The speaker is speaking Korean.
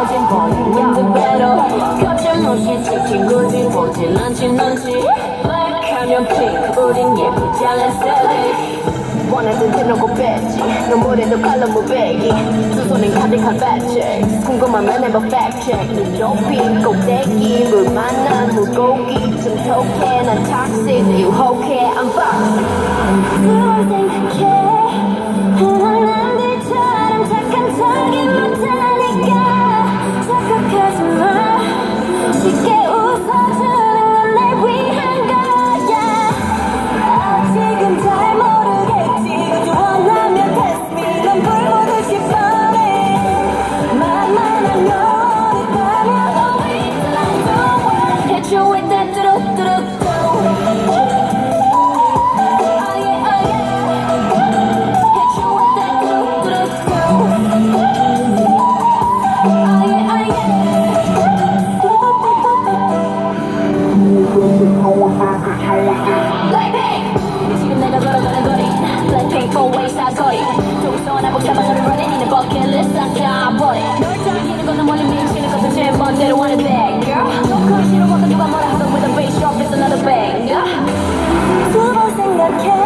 거진 보이는 그대로 거침없이 찍힌 거지 보진 않지 넌지 하면 핑크 우린 예쁘지 않은 세대 원하던 대놓고 뺐지 눈물에도 칼로 무배기 두 손엔 가득한 배치 궁금하면 해봐 fact check 눈 높이 꼭대기 물 만난 물고기 좀 톡해 난 toxic 유혹해 I'm boxy 그걸 생각해 흔한 남들처럼 착한 척이 못하니까 착각하지 마 쉽게 웃어주는 건 날 위한 거야 지금 잘 모르겠지 그저 원하면 test me 넌 불보듯이 뻔해 만만한 너 있다면 always like the one hit you with that 뚜루뚜루뚜 지금 내가 걸어가는 거리 Blackpink 4-way 사거리 동성한 복잡한 너를 running in the bucket list 싹 다 버려 널 당기는 것도 멀리 미치는 것도 제 멋대로 wanna bang girl 너그 싫어하고 누가 뭐라 하던 with a bass drop it's another bang 두 번 생각해